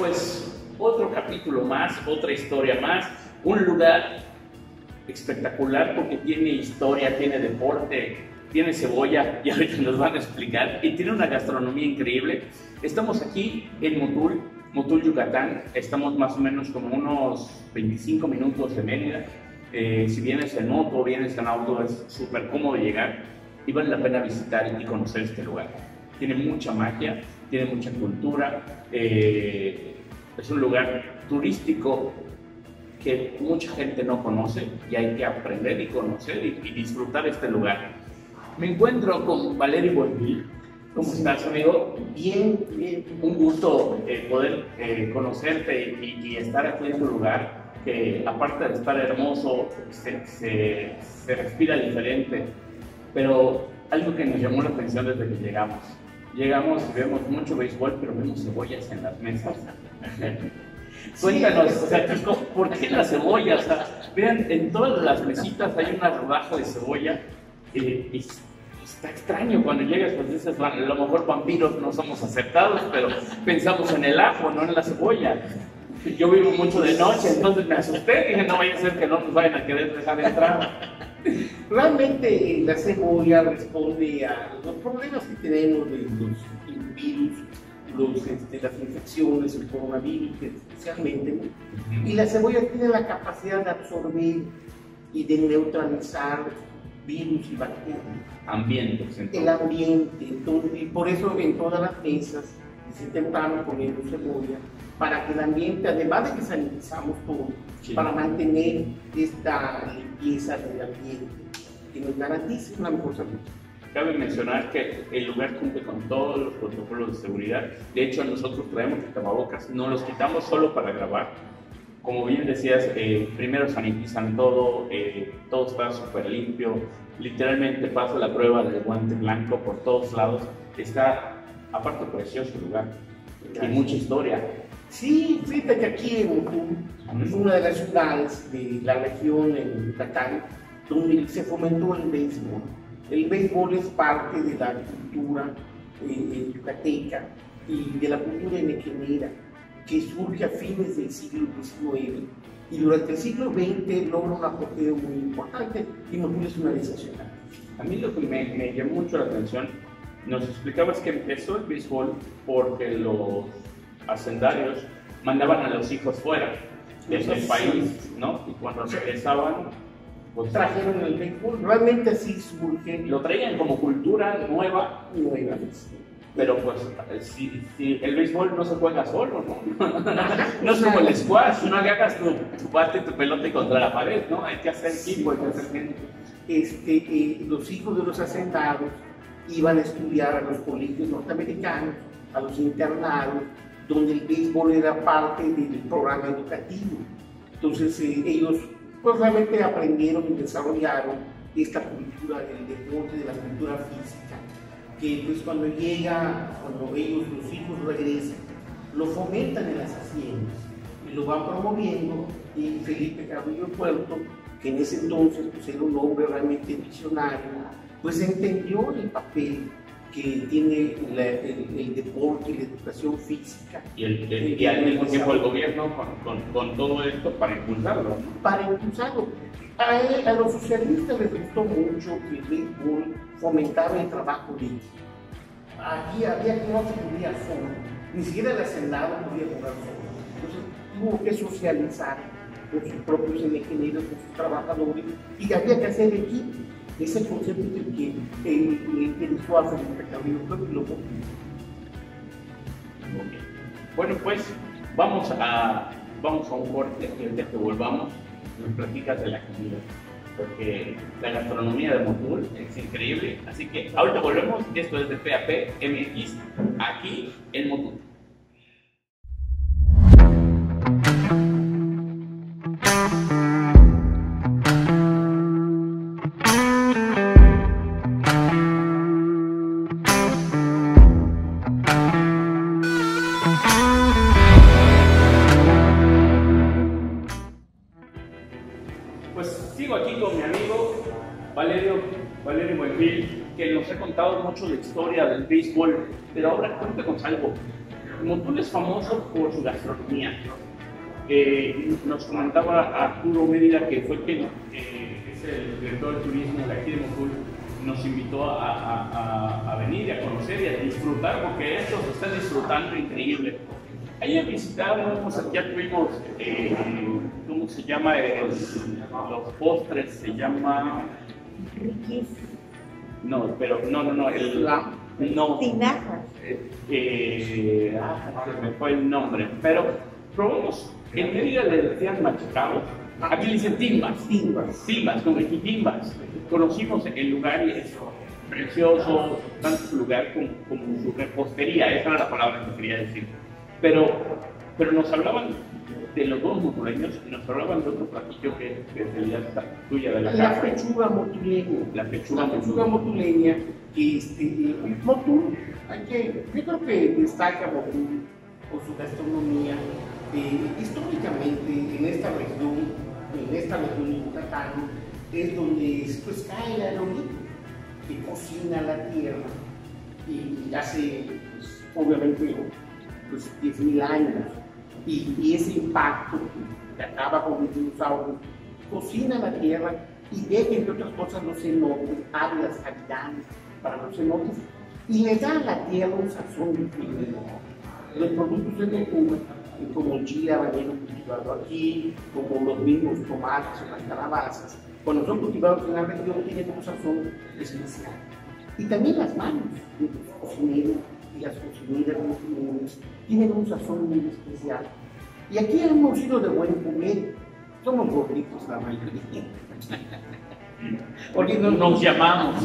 pues otro capítulo más, otra historia más, un lugar espectacular porque tiene historia, tiene deporte, tiene cebolla, y ahorita nos van a explicar, y tiene una gastronomía increíble. Estamos aquí en Motul, Yucatán. Estamos más o menos como unos 25 minutos de Mérida. Si vienes en moto o vienes en auto, es súper cómodo llegar y vale la pena visitar y conocer este lugar. Tiene mucha magia, tiene mucha cultura, es un lugar turístico que mucha gente no conoce y hay que aprender y conocer y disfrutar este lugar. Me encuentro con Valerio Buenfil. ¿Cómo estás, amigo? Bien, bien. Un gusto poder conocerte y estar aquí en tu lugar, que aparte de estar hermoso, se respira diferente. Pero algo que nos llamó la atención desde que llegamos. Llegamos y vemos mucho béisbol, pero vemos cebollas en las mesas. Cuéntanos, o sea, ¿por qué la cebolla? O sea, vean, en todas las mesitas hay una rodaja de cebolla. Y está extraño cuando llegas, pues dices, bueno, a lo mejor vampiros no somos aceptados, pero pensamos en el ajo, no en la cebolla. Yo vivo mucho de noche, entonces me asusté, dije, no vaya a ser que no nos vayan a querer dejar entrar. Realmente la cebolla responde a los problemas que tenemos de los virus, las infecciones, el coronavirus especialmente, ¿no? Y la cebolla tiene la capacidad de absorber y de neutralizar virus y bacterias. Ambientes, el ambiente, entonces, y por eso en todas las mesas, desde temprano poniendo cebolla, para que el ambiente, además de que sanitizamos todo, sí, para mantener esta limpieza del ambiente, que nos garantice una mejor salud. Cabe mencionar que el lugar cumple con todos los protocolos de seguridad. De hecho, nosotros traemos el tapabocas, no los quitamos solo para grabar. Como bien decías, primero sanitizan todo, todo está súper limpio, literalmente pasa la prueba del guante blanco por todos lados. Está, aparte, precioso el lugar, y mucha historia. Sí, fíjate que aquí en Motul es una de las ciudades de la región en Yucatán donde se fomentó el béisbol. El béisbol es parte de la cultura yucateca y de la cultura enequenera, que surge a fines del siglo XIX y durante el siglo XX logra un apogeo muy importante y Motul es una de esas ciudades. A mí lo que me llamó mucho la atención, nos explicabas que empezó el béisbol porque los hacendarios mandaban a los hijos fuera del país, ¿no? Y cuando regresaban, pues trajeron el béisbol. Realmente así surge. Lo traían como cultura nueva. Pero pues si el béisbol no se juega solo, ¿no? No es como el squash, no agarras tu bate y tu pelota contra la pared, ¿no? Hay que hacer equipo, hay que hacer gente. Los hijos de los hacendados iban a estudiar a los colegios norteamericanos, a los internados, donde el béisbol era parte del programa educativo. Entonces ellos pues realmente aprendieron y desarrollaron esta cultura del deporte, de la cultura física, que pues cuando ellos, los hijos regresan, lo fomentan en las haciendas y lo van promoviendo. Y Felipe Carrillo Puerto, que en ese entonces pues era un hombre realmente visionario, pues entendió el papel que tiene el deporte y la educación física. Y al mismo tiempo el gobierno con todo esto para impulsarlo, ¿no? Para impulsarlo. A los socialistas les gustó mucho que el béisbol fomentaba el trabajo de ellos. Aquí había que no se podía solo, ni siquiera el hacendado podía jugar solo. Entonces tuvo que socializar con sus propios ingenieros, con sus trabajadores, y había que hacer equipo. Ese concepto que le interesó a Felipe Carrillo Puerto y lo cumplió. Bueno, pues vamos a un corte y el día que volvamos nos platicas de la comida, porque la gastronomía de Motul es increíble. Así que ahorita volvemos. Esto es de PAP MX, aquí en Motul. Valerio Buenfil, que nos ha contado mucho la historia del béisbol, pero ahora cuéntanos algo. Motul es famoso por su gastronomía. Nos comentaba Arturo Mérida, que fue quien es el director de turismo de aquí de Motul, nos invitó a venir y a conocer y a disfrutar, porque esto se está disfrutando increíble. Ayer visitamos, ya tuvimos, ¿cómo se llama? Los postres, se llama... No, pero no, no. Tinajas. Se me fue el nombre, pero probamos, en Mérida le decían machucados, aquí le dicen timbas, como timbas. Conocimos el lugar y es precioso, tanto su lugar como su repostería, esa era la palabra que quería decir. Pero nos hablaban de los dos motuleños y nos hablaban de otro platillo que es especialidad tuya de la casa. La pechuga motuleña. La pechuga motuleña, Motul, yo creo que destaca Motul por su gastronomía. Históricamente en esta región de Yucatán, es donde pues, cae el aerolito, que cocina la tierra y hace, pues, obviamente, pues, 10.000 años. Y ese impacto que acaba con los dinosaurios, cocina la tierra y ve que, entre otras cosas, los cenotes, abre las cavidades para los cenotes y le da a la tierra un sazón diferente. Los productos de Motul, como el chile habanero cultivado aquí, como los mismos tomates o las calabazas, cuando son cultivados en la región, tienen un sazón especial. Y también las manos de los cocineros y las cocineras tienen un sazón muy especial. Y aquí hemos sido de buen comer, somos gorditos la mayoría. Porque nos llamamos.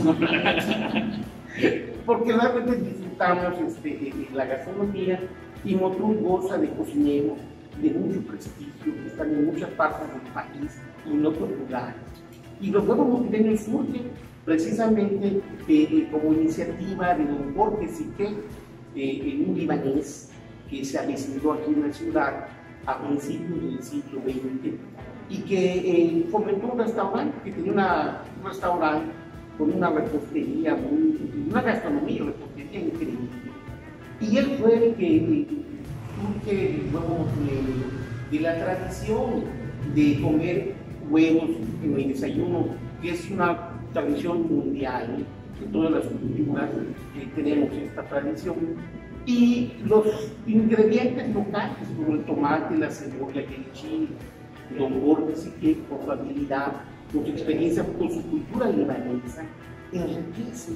Porque realmente disfrutamos la gastronomía y Motul goza de cocineros de mucho prestigio, que están en muchas partes del país y en otros lugares. Y los huevos motuleños surgen precisamente como iniciativa de don Jorge Siquet, un libanés que se avecindó aquí en la ciudad a principios del siglo XX y que fomentó un restaurante, que tenía un restaurante con una repostería, una gastronomía, repostería increíble. Y él fue el que surge el huevo motuleño de la tradición de comer huevos en el desayuno, que es una tradición mundial. En todas las culturas tenemos esta tradición. Y los ingredientes locales, como el tomate, la cebolla y el chile, don Jorge Siquet, por su habilidad, por su experiencia, por su cultura libanesa, enriquece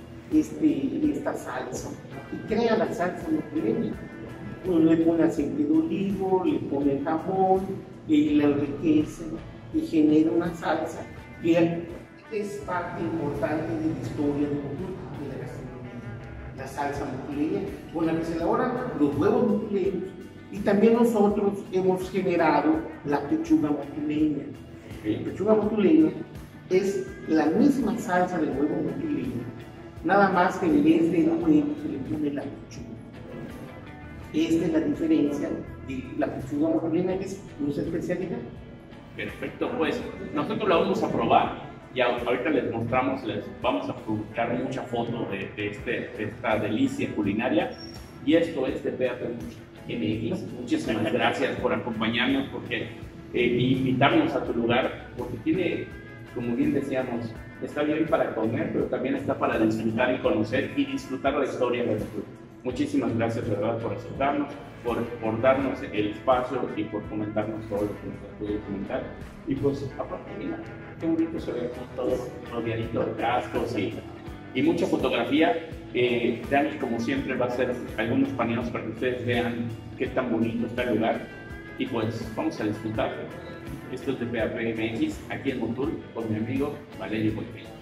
esta salsa y crea la salsa motuleña. Le pone aceite de olivo, le pone jamón, la enriquece y genera una salsa que es parte importante de la historia de la gastronomía. La salsa motuleña con la que se elaboran los huevos motuleños, y también nosotros hemos generado la pechuga motuleña. La pechuga motuleña es la misma salsa del huevo motuleño, nada más que en vez de huevo se le pone la pechuga. Esta es la diferencia de la pechuga motuleña, que es nuestra especialidad. Perfecto, pues nosotros la vamos a probar y ahorita les mostramos, les vamos a publicar mucha foto de esta delicia culinaria. Y esto es de PAP MX. Muchísimas gracias por acompañarnos y invitarnos a tu lugar, porque tiene, como bien decíamos, está bien para comer, pero también está para disfrutar y conocer y disfrutar la historia de Motul. Muchísimas gracias, ¿verdad?, por aceptarnos, por darnos el espacio y por comentarnos todo lo que nos puede comentar. Y pues, aparte, mira, qué bonito se ve todo rodeadito de cascos y mucha fotografía. Dani, como siempre, va a hacer algunos paneos para que ustedes vean qué tan bonito está el lugar. Y pues, vamos a disfrutar. Esto es de PAP MX, aquí en Motul, con mi amigo Valerio Boitella.